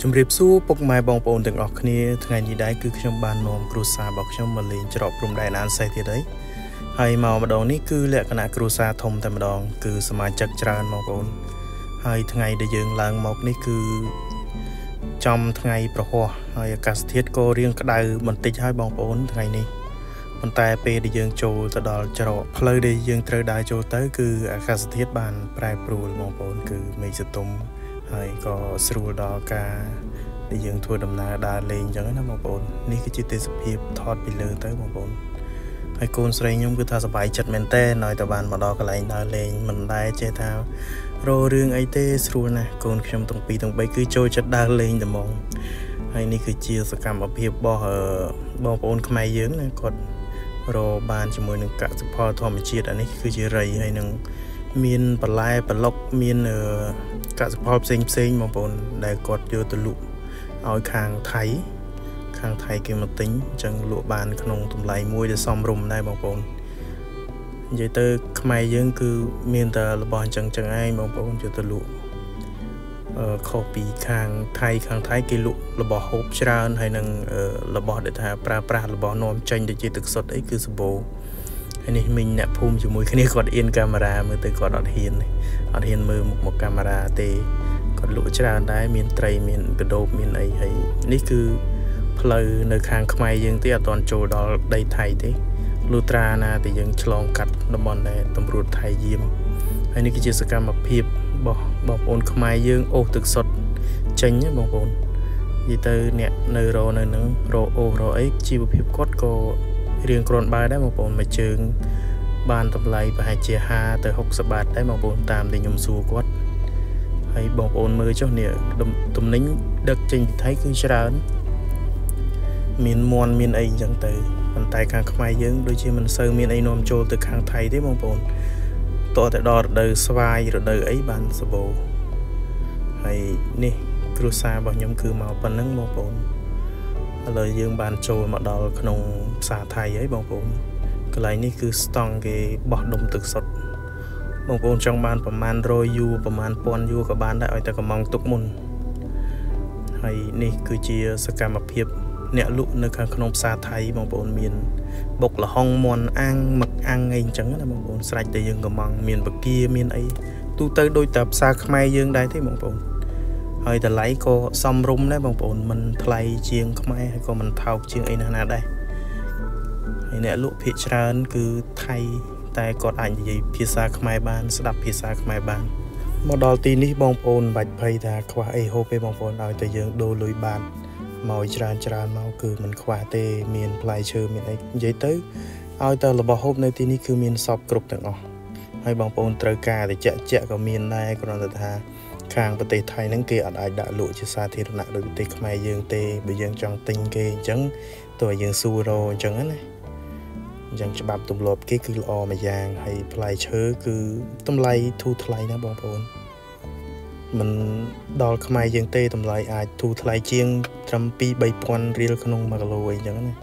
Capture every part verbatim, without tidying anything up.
ជំរាបសួរពុកម៉ែបងប្អូនទាំងអស់គ្នាថ្ងៃនេះដែរគឺខ្ញុំបាននាំគ្រួសាររបស់ខ្ញុំមកលេងច្រកព្រំដែនអានសេះទៀតហើយហើយមកម្ដងនេះគឺលក្ខណៈគ្រួសារធំតែម្ដងគឺសមាជិកច្រើនបងប្អូនហើយថ្ងៃដែលយើងឡើងមកនេះគឺចំថ្ងៃប្រហ័សហើយអាកាសធាតុក៏រៀងក្តៅបន្តិចហើយបងប្អូនថ្ងៃនេះប៉ុន្តែពេលដែលយើងចូលទៅដល់ច្រកផ្លូវដែលយើងត្រូវដើរចូលទៅគឺអាកាសធាតុបានប្រែប្រួលបងប្អូនគឺមេឃសតុំហើយក៏ស្រួលដល់ការដែលយើងធ្វើដំណើរដើរលេងអញ្ចឹងណាបងប្អូននេះគឺជាទេសភាពថតពីលើទៅបងប្អូនហើយកូនស្រីខ្ញុំគឺថាសប្បាយចិត្តមែនតើឲ្យតែបានមកដល់កន្លែងដើរលេងមិនដែលចេះថារោរឿងអីទេស្រួលណាស់កូនខ្ញុំទាំងពីរទាំងបីគឺចូលចិត្តដើរលេងតែហ្មងហើយនេះគឺជាសកម្មភាពរបស់បងប្អូនខ្មែរយើងណាគាត់រកបានជាមួយនឹងកសិផលធម្មជាតិអានេះគឺជារៃហើយនឹងមានបន្លែប្លុកមានកសិផលផ្សេងផ្សេងបងប្អូនដែលគាត់យកទៅលក់ឲ្យខាងថៃខាងថៃគេមកទិញអញ្ចឹងលក់បានក្នុងតម្លៃមួយដែលសមរម្យដែរបងប្អូននិយាយទៅខ្មែរយើងគឺមានតែរបស់អញ្ចឹងចឹងឯងបងប្អូនយកទៅលក់អឺខុសពីខាងថៃខាងថៃគេលក់របស់ហូបច្រើនហើយនឹងរបស់ដែលថាប្រើប្រាស់របស់នាំចេញដូចជាទឹកសុទ្ធអីគឺសម្បូរហើយនេះមិញអ្នកភូមិជាមួយគ្នាគាត់អៀនកាមេរ៉ាមើលទៅគាត់អត់ហ៊ានអត់ហ៊ានមើលមុខមកកាមេរ៉ាទេគាត់លក់ច្រើនដែរមានត្រីមានកដោបមានអីហើយនេះគឺផ្លូវនៅខាងខ្មែរយើងទេអត់ទាន់ចូលដល់ដីថៃទេលូត្រាណាតែយើងឆ្លងកាត់តំបន់ដែលតម្រួតថៃយាមហើយនេះគឺជាសកម្មភាពរបស់បងប្អូនខ្មែរយើងអូសទឹកសុទ្ធចេញណាបងប្អូននិយាយទៅអ្នកនៅរនៅនឹងរអូសរអីជីវភាពគាត់ក៏រៀងគ្រាន់បើដែរបងប្អូនមួយជើងបានតម្លៃប្រហែលជាห้าទៅหกสิบបាតដែរបងប្អូនតាមដែលខ្ញុំសួរគាត់ហើយបងប្អូនមើលចុះនេះទំនិញដឹកចេញពីថៃគឺច្រើនមានមន់មានអីអញ្ចឹងទៅប៉ុន្តែខាងខ្មែរយើងដូចជាមិនសូវមានអីនាំចូលទៅខាងថៃទេបងប្អូនតោះតែដល់រដូវស្វាយរដូវអីបានសម្បូរហើយនេះគ្រួសាររបស់ខ្ញុំគឺមកប៉ុណ្ណឹងបងប្អូនឥឡូវយើងបានចូលមកដល់ក្នុងផ្សារថៃហើយបងប្អូនកន្លែងនេះគឺស្តង់គេបោះដុំទឹកសុទ្ធបងប្អូនចង់បានប្រមាណរយយូប្រមាណពាន់យូក៏បានដែរឲ្យតែកំងទុកមុនហើយនេះគឺជាសកម្មភាពអ្នកលក់នៅខាងក្នុងផ្សារថៃបងប្អូនមានបុកលហុងមន់អាំងមឹកអាំងអីអញ្ចឹងណាបងប្អូនស្រេចតែយើងកំងមានបកាមានអីទូទៅដូចតែផ្សារខ្មែរយើងដែរទេបងប្អូនហើយតម្លៃក៏សមរម្យដែរបងប្អូនមិនថ្លៃជាងខ្មែរហើយក៏មិនថោកជាងអីណាស់ណាដែរហើយអ្នកលក់ភាគច្រើនគឺថៃតែគាត់អាចនិយាយភាសាខ្មែរបានស្ដាប់ភាសាខ្មែរបានមកដល់ទីនេះបងប្អូនមិនបាច់ភ័យថាខ្វះអីហូបទេបងប្អូនឲ្យតែយើងដូរលុយបានមកច្រើនច្រើនមកគឺមិនខ្វះទេមានផ្លែឈើមានអីនិយាយទៅឲ្យតែរបស់ហូបនៅទីនេះគឺមានសពគ្រប់ទាំងអស់ហើយបងប្អូនត្រូវការតែចាក់ចាក់ក៏មានដែរគ្រាន់តែថាខាងប្រទេសថៃហ្នឹងគេអត់អាចដាក់លក់ជាសាធារណៈដូចប្រទេសខ្មែរយើងទេបើយើងចង់ទិញគេអញ្ចឹងតើយើងស៊ូរោអញ្ចឹងណាអញ្ចឹងច្បាប់ទម្លាប់គេគឺល្អមួយយ៉ាងហើយផ្លែឈើគឺតម្លៃធូរថ្លៃណាបងប្អូនមិនដល់ខ្មែរយើងទេតម្លៃអាចធូរថ្លៃជាងត្រឹមពីរបីពាន់រៀលក្នុងមួយគីឡូអីចឹងណា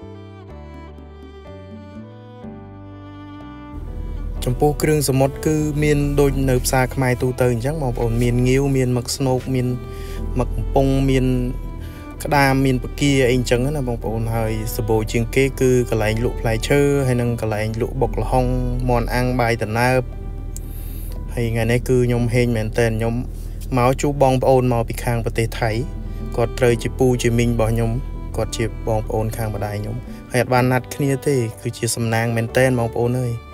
ចំពោះគ្រឿងសមុទ្រគឺមានដូចនៅផ្សារខ្មែរទូទៅអញ្ចឹងបងប្អូនមានងាវមានមឹកស្នូកមានមឹកកំប៉ុងមានក្តាមមានបកាអីអញ្ចឹងណាបងប្អូនហើយសម្បូរជាងគេគឺកន្លែងលក់ផ្លែឈើហើយនិងកន្លែងលក់បុកល្ហុងមន់អាំងបាយតណើបហើយថ្ងៃនេះគឺខ្ញុំហេងមែនតើខ្ញុំមកជួបបងប្អូនមកពីខាងប្រទេសថៃគាត់ត្រូវជាពូជាមីងរបស់ខ្ញុំគាត់ជាបងប្អូនខាងម្ដាយខ្ញុំហើយអត់បានណាត់គ្នាទេគឺជាសំណាងមែនតើបងប្អូនអើយ